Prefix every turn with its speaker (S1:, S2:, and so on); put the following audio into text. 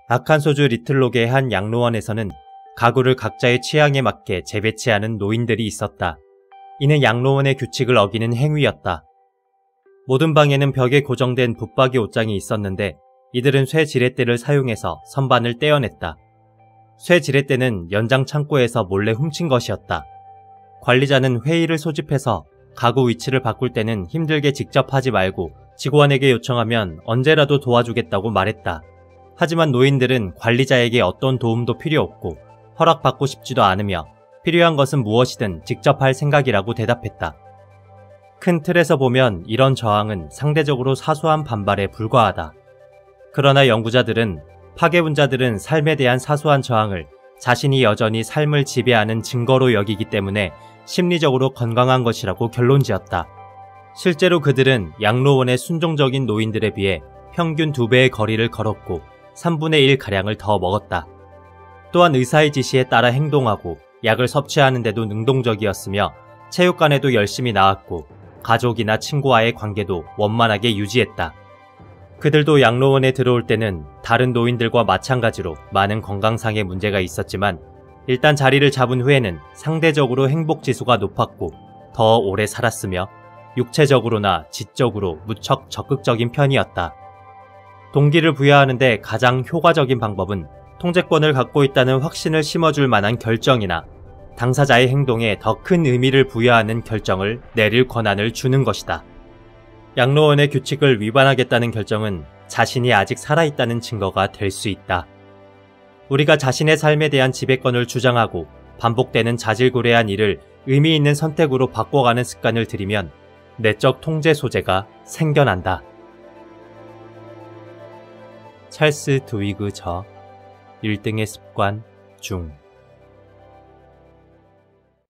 S1: 아칸소주 리틀록의 한 양로원에서는 가구를 각자의 취향에 맞게 재배치하는 노인들이 있었다. 이는 양로원의 규칙을 어기는 행위였다. 모든 방에는 벽에 고정된 붙박이 옷장이 있었는데 이들은 쇠 지렛대를 사용해서 선반을 떼어냈다. 쇠 지렛대는 연장 창고에서 몰래 훔친 것이었다. 관리자는 회의를 소집해서 가구 위치를 바꿀 때는 힘들게 직접 하지 말고 직원에게 요청하면 언제라도 도와주겠다고 말했다. 하지만 노인들은 관리자에게 어떤 도움도 필요 없고 허락받고 싶지도 않으며 필요한 것은 무엇이든 직접 할 생각이라고 대답했다. 큰 틀에서 보면 이런 저항은 상대적으로 사소한 반발에 불과하다. 그러나 연구자들은 파괴분자들은 삶에 대한 사소한 저항을 자신이 여전히 삶을 지배하는 증거로 여기기 때문에 심리적으로 건강한 것이라고 결론지었다. 실제로 그들은 양로원의 순종적인 노인들에 비해 평균 2배의 거리를 걸었고 3분의 1가량을 더 먹었다. 또한 의사의 지시에 따라 행동하고 약을 섭취하는 데도 능동적이었으며 체육관에도 열심히 나왔고 가족이나 친구와의 관계도 원만하게 유지했다. 그들도 양로원에 들어올 때는 다른 노인들과 마찬가지로 많은 건강상의 문제가 있었지만 일단 자리를 잡은 후에는 상대적으로 행복지수가 높았고 더 오래 살았으며 육체적으로나 지적으로 무척 적극적인 편이었다. 동기를 부여하는데 가장 효과적인 방법은 통제권을 갖고 있다는 확신을 심어줄 만한 결정이나 당사자의 행동에 더 큰 의미를 부여하는 결정을 내릴 권한을 주는 것이다. 양로원의 규칙을 위반하겠다는 결정은 자신이 아직 살아있다는 증거가 될 수 있다. 우리가 자신의 삶에 대한 지배권을 주장하고 반복되는 자질구레한 일을 의미 있는 선택으로 바꿔가는 습관을 들이면 내적 통제 소재가 생겨난다. 찰스 드위그 저 1등의 습관 중